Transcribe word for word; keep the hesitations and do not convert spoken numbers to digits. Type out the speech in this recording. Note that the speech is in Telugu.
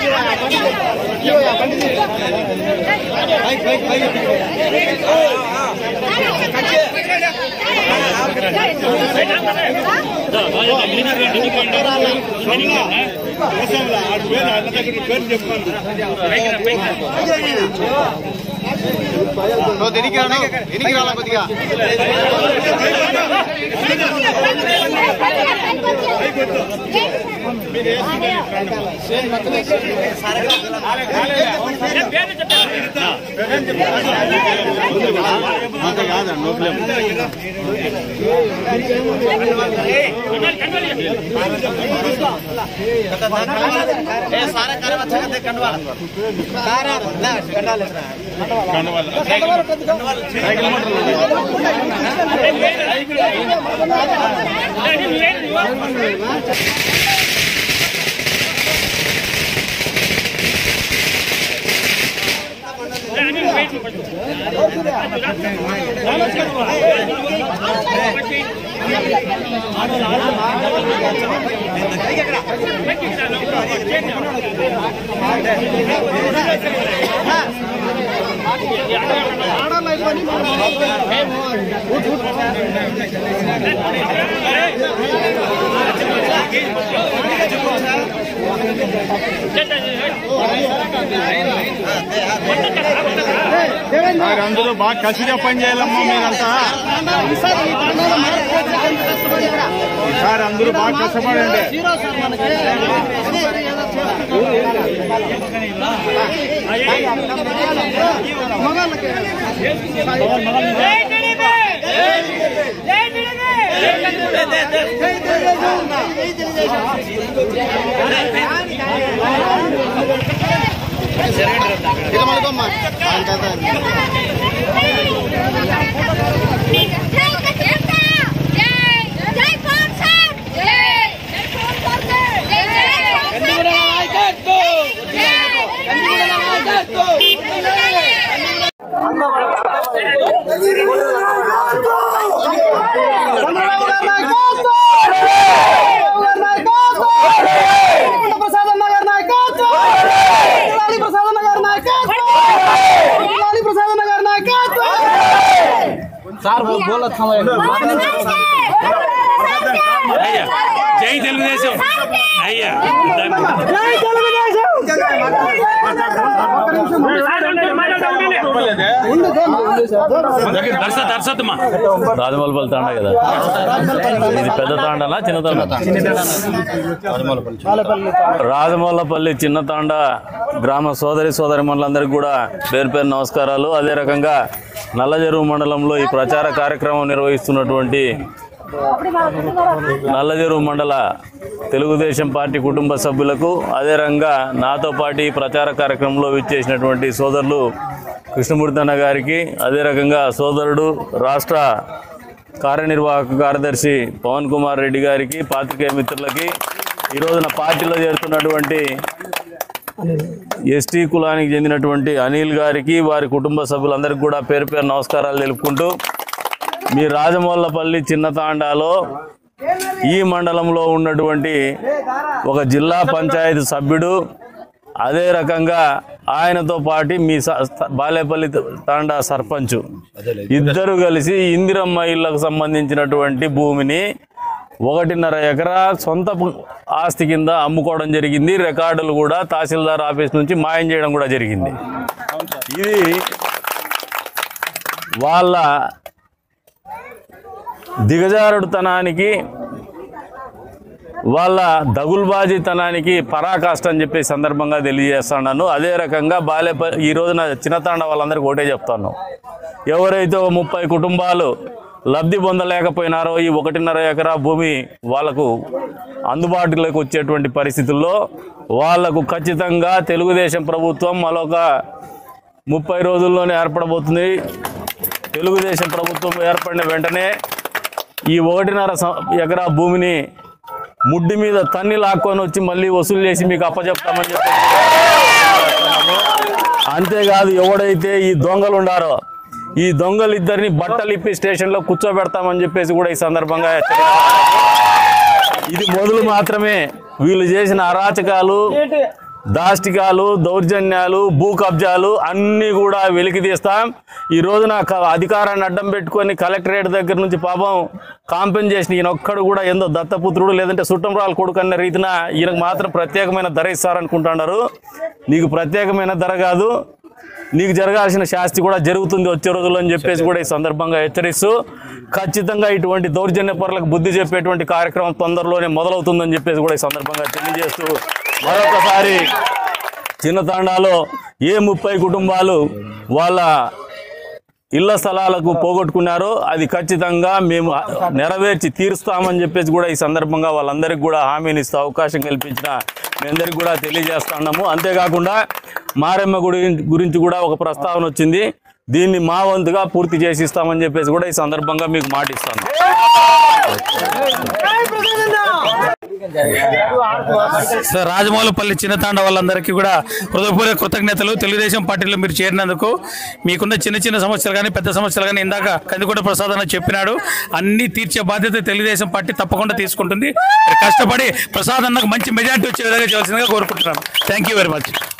అందరూ బాగా కసిగా పని చేయాలమ్మా మీరంతా సార్ అందరూ బాగా కష్టపడండి సార్ బోల్ జై తెలుగుదేశం అయ్యా రాజమౌళపల్లి తాండా కదా ఇది పెద్ద తాండానా చిన్న తాండా రాజమౌళపల్లి చిన్న తాండా గ్రామ సోదరి సోదరి మండలందరికీ కూడా పేరు పేరు నమస్కారాలు. అదే రకంగా నల్లజెరువు మండలంలో ఈ ప్రచార కార్యక్రమం నిర్వహిస్తున్నటువంటి నల్లజెరువు మండల తెలుగుదేశం పార్టీ కుటుంబ సభ్యులకు, అదే రకంగా నాతో పాటు ప్రచార కార్యక్రమంలో విచ్చేసినటువంటి సోదరులు కృష్ణమూర్తి అన్న గారికి, అదే రకంగా సోదరుడు రాష్ట్ర కార్యనిర్వాహక కార్యదర్శి పవన్ కుమార్ రెడ్డి గారికి, పాత్రికేయ మిత్రులకి, ఈరోజున పార్టీలో చేరుతున్నటువంటి ఎస్టీ కులానికి చెందినటువంటి అనిల్ గారికి, వారి కుటుంబ సభ్యులందరికీ కూడా పేరు పేరు నమస్కారాలు తెలుపుకుంటూ, మీ రాజమౌళపల్లి చిన్న తాండాలో ఈ మండలంలో ఉన్నటువంటి ఒక జిల్లా పంచాయతీ సభ్యుడు, అదే రకంగా ఆయనతో పాటు మీ బాలేపల్లి తాండా సర్పంచ్ ఇద్దరు కలిసి ఇందిరమ్మ ఇళ్లకు సంబంధించినటువంటి భూమిని ఒకటిన్నర ఎకరా సొంత ఆస్తి కింద అమ్ముకోవడం జరిగింది. రికార్డులు కూడా తహసీల్దార్ ఆఫీస్ నుంచి మాయం చేయడం కూడా జరిగింది. ఇది వాళ్ళ దిగజారుడుతనానికి, వాళ్ళ దగుల్బాజీతనానికి పరాకాష్ట అని చెప్పే సందర్భంగా తెలియజేస్తున్నాను. అదే రకంగా బాలేపల్లి ఈ రోజున చిన్నతాండ వాళ్ళందరికీ ఒకటే చెప్తాను, ఎవరైతే ముప్పై కుటుంబాలు లబ్ధి పొందలేకపోయినారో ఈ ఒకటిన్నర ఎకరా భూమి వాళ్ళకు అందుబాటులోకి వచ్చేటువంటి పరిస్థితుల్లో వాళ్లకు ఖచ్చితంగా తెలుగుదేశం ప్రభుత్వం మరొక ముప్పై రోజుల్లోనే ఏర్పడబోతుంది. తెలుగుదేశం ప్రభుత్వం ఏర్పడిన వెంటనే ఈ ఒకటిన్నర ఎకరా భూమిని ముడ్డి మీద తన్ని లాక్కొని వచ్చి మళ్ళీ వసూలు చేసి మీకు అప్పచెప్తామని చెప్పి, అంతేకాదు ఎవడైతే ఈ దొంగలు ఉండారో ఈ దొంగలు ఇద్దరిని బట్టలు ఇప్పి స్టేషన్లో కూర్చోబెడతామని చెప్పేసి కూడా ఈ సందర్భంగా ఇది మొదలు మాత్రమే. వీళ్ళు చేసిన అరాచకాలు దాష్టికాలు, దౌర్జన్యాలు, భూ కబ్జాలు అన్నీ కూడా వెలికి తీస్తాం. ఈ రోజున అధికారాన్ని అడ్డం పెట్టుకొని కలెక్టరేట్ దగ్గర నుంచి పాపం కాంపెన్సేషన్ ఈయన ఒక్కడు కూడా ఏందో దత్తపుత్రుడు లేదంటే సుట్టంరాలు కొడుకు అన్న రీతిన ఈయనకు మాత్రం ప్రత్యేకమైన ధర ఇస్తారనుకుంటున్నారు. నీకు ప్రత్యేకమైన ధర కాదు, నీకు జరగాల్సిన శాస్తి కూడా జరుగుతుంది వచ్చే రోజుల్లో అని చెప్పేసి కూడా ఈ సందర్భంగా హెచ్చరిస్తూ ఖచ్చితంగా ఇటువంటి దౌర్జన్య పరులకు బుద్ధి చెప్పేటువంటి కార్యక్రమం తొందరలోనే మొదలవుతుందని చెప్పేసి కూడా ఈ సందర్భంగా తెలియజేస్తూ మరొకసారి చిన్నతాండాలో ఏ ముప్పై కుటుంబాలు వాళ్ళ ఇళ్ల స్థలాలకు పోగొట్టుకున్నారో అది ఖచ్చితంగా మేము నెరవేర్చి తీరుస్తామని చెప్పేసి కూడా ఈ సందర్భంగా వాళ్ళందరికీ కూడా హామీని ఇస్తూ అవకాశం కల్పించిన మీ అందరికీ కూడా తెలియజేస్తున్నాము. అంతేకాకుండా మారెమ్మ గుడి గురించి కూడా ఒక ప్రస్తావన వచ్చింది. దీన్ని మా వంతుగా పూర్తి చేసి ఇస్తామని చెప్పేసి కూడా ఈ సందర్భంగా మీకు మాట ఇస్తాను. సార్ రాజమౌళపల్లి చిన్నతాండ వాళ్ళందరికీ కూడా హృదయపూర్వక కృతజ్ఞతలు. తెలుగుదేశం పార్టీలో మీరు చేరినందుకు మీకున్న చిన్న చిన్న సమస్యలు కానీ పెద్ద సమస్యలు కానీ ఇందాక కందికొండ ప్రసాద్ అన్న చెప్పినాడు, అన్ని తీర్చే బాధ్యత తెలుగుదేశం పార్టీ తప్పకుండా తీసుకుంటుంది. కష్టపడి ప్రసాద్ అన్నకు మంచి మెజార్టీ వచ్చే విధంగా చేయాల్సిందిగా కోరుకుంటున్నాను. Thank you very much.